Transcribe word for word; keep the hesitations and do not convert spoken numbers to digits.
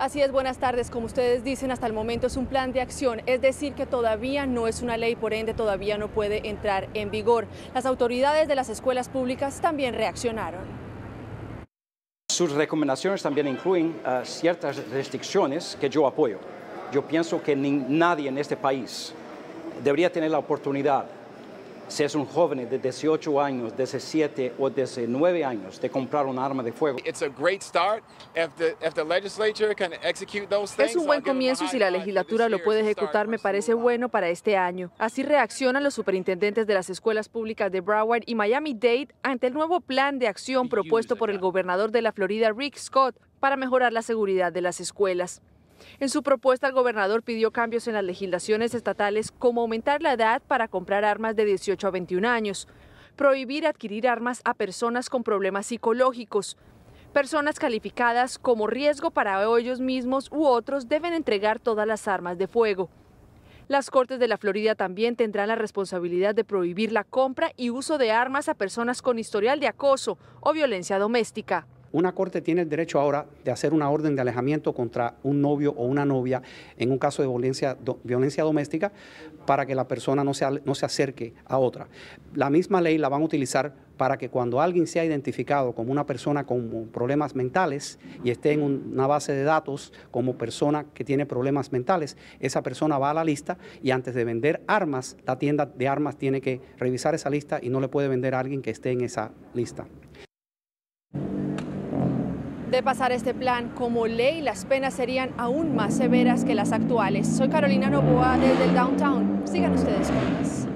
Así es, buenas tardes. Como ustedes dicen, hasta el momento es un plan de acción, es decir, que todavía no es una ley, por ende todavía no puede entrar en vigor. Las autoridades de las escuelas públicas también reaccionaron. Sus recomendaciones también incluyen uh, ciertas restricciones que yo apoyo. Yo pienso que ni, nadie en este país debería tener la oportunidad, si es un joven de dieciocho años, diecisiete o diecinueve años, de comprar un arma de fuego. Es un buen comienzo y si la legislatura lo puede ejecutar me parece bueno para este año. Así reaccionan los superintendentes de las escuelas públicas de Broward y Miami-Dade ante el nuevo plan de acción propuesto por el gobernador de la Florida, Rick Scott, para mejorar la seguridad de las escuelas. En su propuesta, el gobernador pidió cambios en las legislaciones estatales como aumentar la edad para comprar armas de dieciocho a veintiún años, prohibir adquirir armas a personas con problemas psicológicos. Personas calificadas como riesgo para ellos mismos u otros deben entregar todas las armas de fuego. Las Cortes de la Florida también tendrán la responsabilidad de prohibir la compra y uso de armas a personas con historial de acoso o violencia doméstica. Una corte tiene el derecho ahora de hacer una orden de alejamiento contra un novio o una novia en un caso de violencia, do, violencia doméstica para que la persona no se, no se acerque a otra. La misma ley la van a utilizar para que cuando alguien sea identificado como una persona con problemas mentales y esté en una base de datos como persona que tiene problemas mentales, esa persona va a la lista y antes de vender armas, la tienda de armas tiene que revisar esa lista y no le puede vender a alguien que esté en esa lista. De pasar este plan como ley, las penas serían aún más severas que las actuales. Soy Carolina Novoa desde el Downtown. Sigan ustedes con más.